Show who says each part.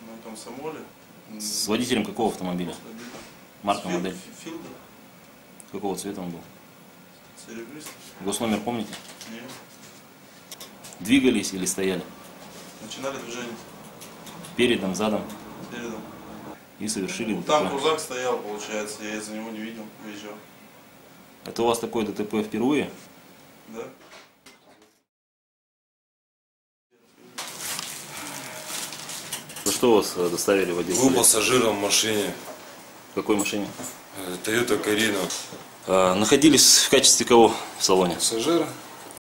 Speaker 1: На Комсомоле.
Speaker 2: С водителем какого автомобиля? Марка, модель?
Speaker 1: Филдер.
Speaker 2: Какого цвета он был?
Speaker 1: Серебристый.
Speaker 2: Госномер помните?
Speaker 1: Нет.
Speaker 2: Двигались или стояли?
Speaker 1: Начинали движение.
Speaker 2: Передом, задом?
Speaker 1: Передом.
Speaker 2: И совершили
Speaker 1: Там
Speaker 2: ДТП.
Speaker 1: крузак стоял, получается, я из-за него не видел, выезжал.
Speaker 2: Это у вас такое ДТП впервые?
Speaker 1: Да?
Speaker 2: За что вас доставили в отдел?
Speaker 3: Был пассажиром в машине.
Speaker 2: В какой машине?
Speaker 3: Toyota Carino.
Speaker 2: Находились в качестве кого в салоне?
Speaker 3: Пассажира.